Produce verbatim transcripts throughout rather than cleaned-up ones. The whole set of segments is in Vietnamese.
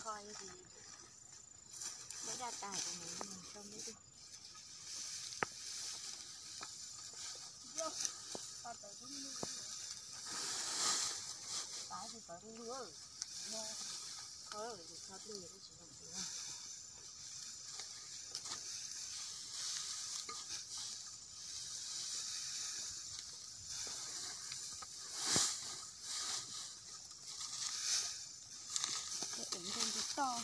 coi gì để ra tài của mình mình xong đấy đi. Tao tới đúng mưa tái thì tới đúng mưa nó khơi ở được sao tiền nó chỉ làm gì không. Để đánh thành cái to.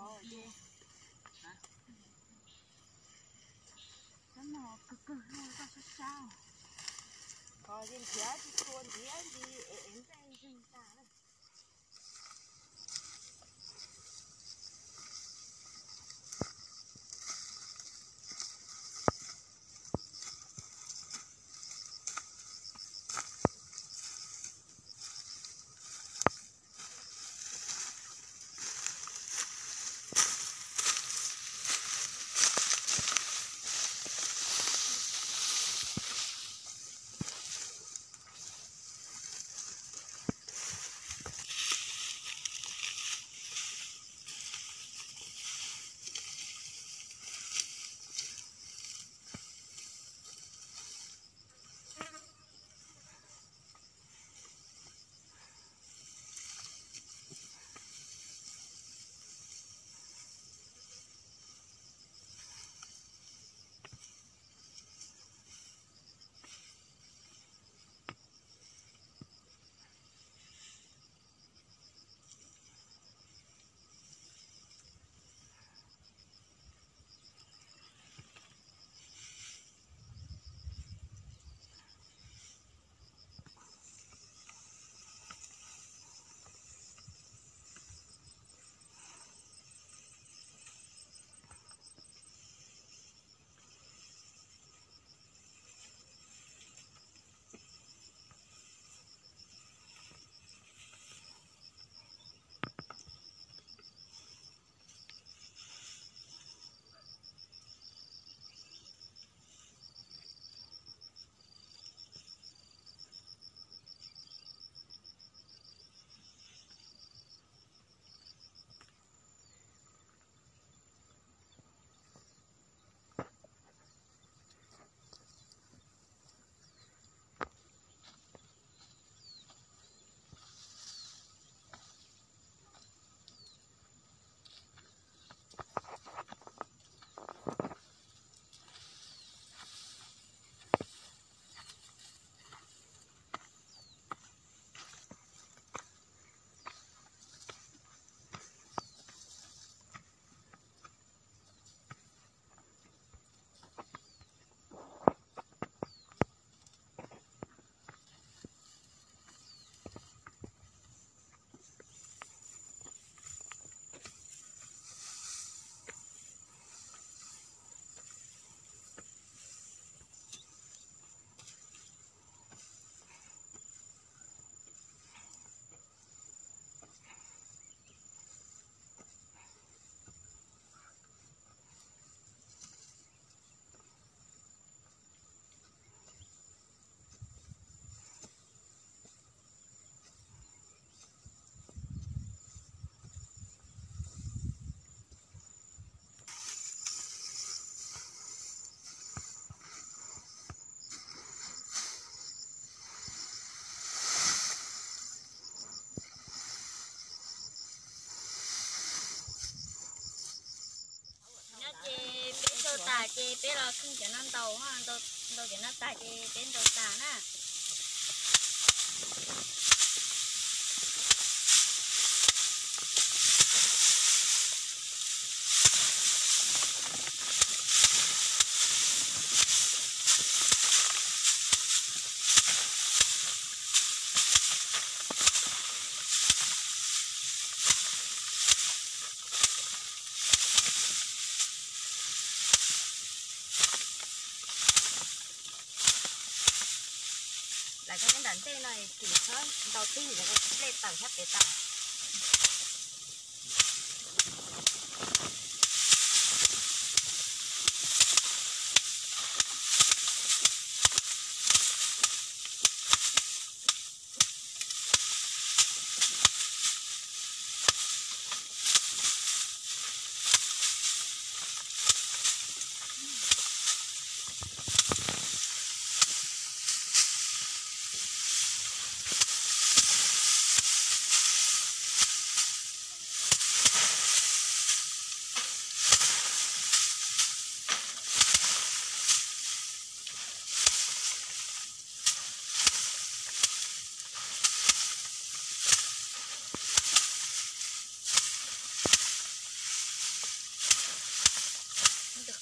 rồi chứ. Hả? Cái nào cực cực luôn sao sao sao. Coi trên phía thì tuôn phía thì em sẽ dừng ta đây. ta chế bé là không cho nó tàu ha, tàu tàu cho nó ta chế bên tàu ta nè. Lại cái đàn tê này chỉ hơn đầu tiên là cái lên tầng hết để tầng.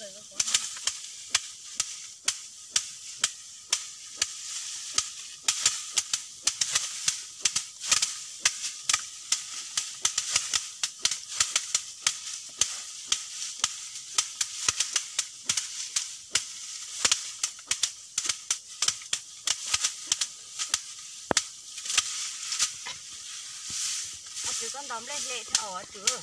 cười có có từ con đóm lên lệ thở chưa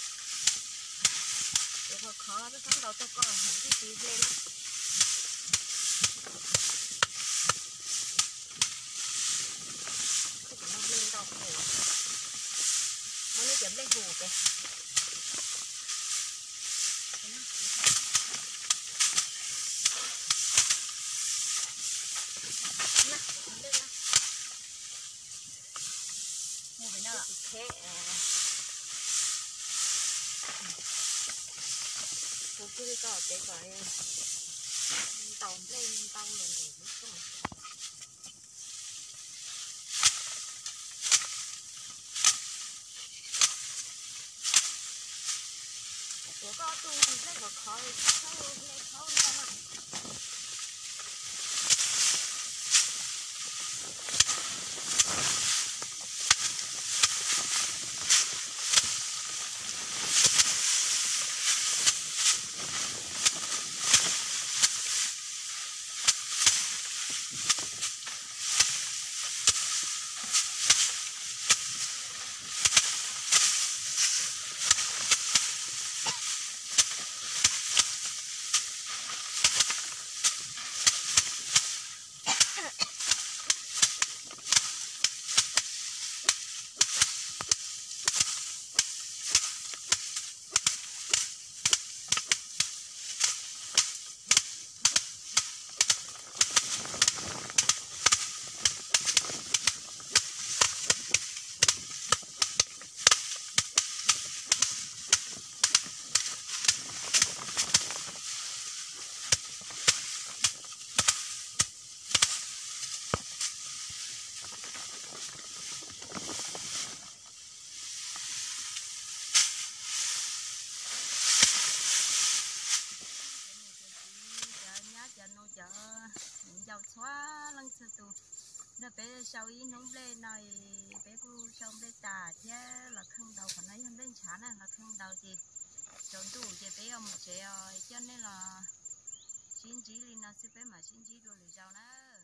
để khó khó với con đầu tôi còn hẳn cái gì lên nó lên đầu khổ nó nó chấm lên hủ kìa mua cái nào ạ thế cô cứ có cái gọi tàu lên tàu lên để biết không của có tu lên vào khó khó lên khó không ạ nó chợ giàu xóa lăng sơ tù nó bé sau ý nó lên này bé cô sau bé tà thế là không đầu còn ấy hơn bên chán là không đầu gì chọn tù thì bé ông trẻ cho nên là xin chỉ lên nó sẽ bé mà xin chỉ đồ lì giàu nó